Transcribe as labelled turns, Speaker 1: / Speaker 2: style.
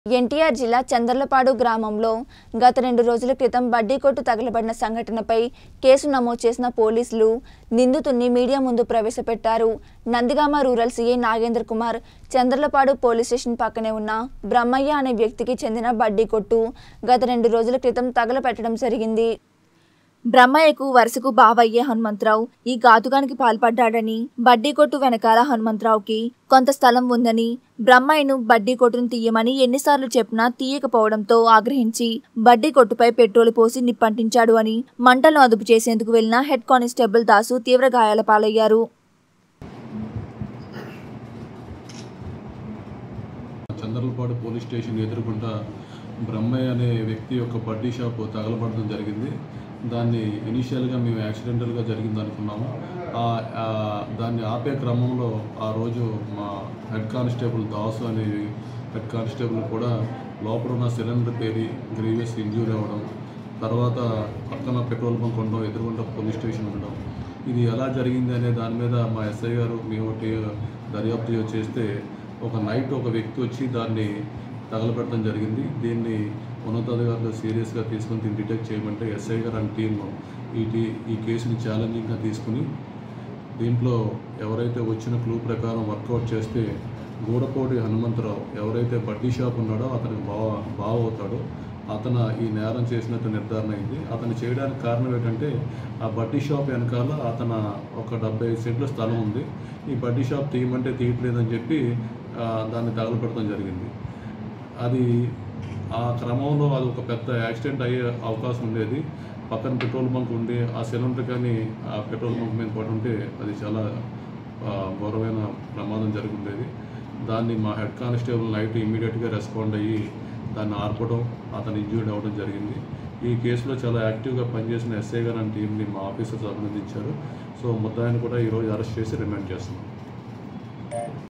Speaker 1: ఎన్టీఆర్ జిల్లా చంద్రలపాడు గ్రామంలో గత 2 రోజుల క్రితం బడ్డీ కొట్టు తగలబడిన సంఘటనపై కేసు నమోదు చేసిన పోలీసులు నిందితుడిని మీడియా ముందు ప్రవేశపెట్టారు. Nandigama rural CI Nagendra Kumar Chandralapadu police station పక్కనే ఉన్న బ్రహ్మయ్య అనే వ్యక్తికి చెందిన బడ్డీ కొట్టు గత 2 రోజుల క్రితం తగలపెట్టడం జరిగింది. బ్రహ్మయ్యకు వరుసకు బావయ్యే హనుమంతరావు ఈ ఘాతుకానికి పాల్పడ్డాడని, బడ్డీ కొట్టు వెనకాల హనుమంతరావుకి కొంత స్థలం ఉందని, బ్రహ్మయ్యను బడ్డీ కొట్టును తీయమని ఎన్నిసార్లు చెప్పినా తీయకపోవడంతో ఆగ్రహించి బడ్డీ కొట్టుపై పెట్రోలు పోసి నిప్పంటించాడు అని మంటలను అదుపు చేసేందుకు వెళ్లిన హెడ్ కానిస్టేబుల్ దాసు తీవ్ర గాయాల పాలయ్యారు.
Speaker 2: చంద్రలపాడు పోలీస్ స్టేషన్ ఎదురుకుంటా బ్రహ్మయ్య అనే వ్యక్తి యొక్క బడ్డీ షాప్ తగలబడడం జరిగింది. దాన్ని ఇనీషియల్గా మేము యాక్సిడెంటల్గా జరిగింది అనుకున్నాము. దాన్ని ఆపే క్రమంలో ఆ రోజు మా హెడ్ కానిస్టేబుల్ దాసు అనే హెడ్ కానిస్టేబుల్ కూడా లోపల ఉన్న సిలిండర్ పేరి గ్రీవియస్ ఇంజ్యూరీ అవ్వడం, తర్వాత పక్కన పెట్రోల్ బంక్ ఉండడం, ఎదురుగుంట పోలీస్ స్టేషన్ ఉండడం, ఇది ఎలా జరిగింది అనే దాని మీద మా ఎస్ఐ గారు మేము దర్యాప్తు చేస్తే ఒక నైట్ ఒక వ్యక్తి వచ్చి దాన్ని తగలబెట్టడం జరిగింది. దీన్ని ఉన్నతాధికారులు సీరియస్గా తీసుకుని దీన్ని డిటెక్ట్ చేయమంటే ఎస్ఐ గారు అండ్ టీమ్ ఈ కేసుని ఛాలెంజింగ్గా తీసుకుని దీంట్లో ఎవరైతే వచ్చిన క్లూ ప్రకారం వర్కౌట్ చేస్తే గూడపోటి హనుమంతరావు ఎవరైతే బడ్డీ షాప్ ఉన్నాడో అతనికి బావ అవుతాడో అతను ఈ నేరం చేసినట్టు నిర్ధారణ అయింది. అతను చేయడానికి కారణం ఏంటంటే ఆ బడ్డీ షాప్ వెనకాల అతను ఒక 75 సెంట్ల స్థలం ఉంది. ఈ బడ్డీ షాప్ తీయమంటే తీయట్లేదని చెప్పి దాన్ని తగలపెట్టడం జరిగింది. అది ఆ క్రమంలో అది ఒక పెద్ద యాక్సిడెంట్ అయ్యే అవకాశం ఉండేది. పక్కన పెట్రోల్ బంక్ ఉండి ఆ సిలిండర్ కానీ ఆ పెట్రోల్ బంక్ మీద పడి ఉంటే అది చాలా ఘోరమైన ప్రమాదం జరిగి ఉండేది. దాన్ని మా హెడ్ కానిస్టేబుల్ నైట్ ఇమీడియట్గా రెస్పాండ్ అయ్యి దాన్ని ఆర్పడం, అతను ఇంజ్యూర్డ్ అవ్వడం జరిగింది. ఈ కేసులో చాలా యాక్టివ్గా పనిచేసిన ఎస్ఐ గారు అండ్ టీంని మా ఆఫీసర్స్ అభినందించారు. సో ముద్దాయిని కూడా ఈరోజు అరెస్ట్ చేసి రిమాండ్ చేస్తున్నాం.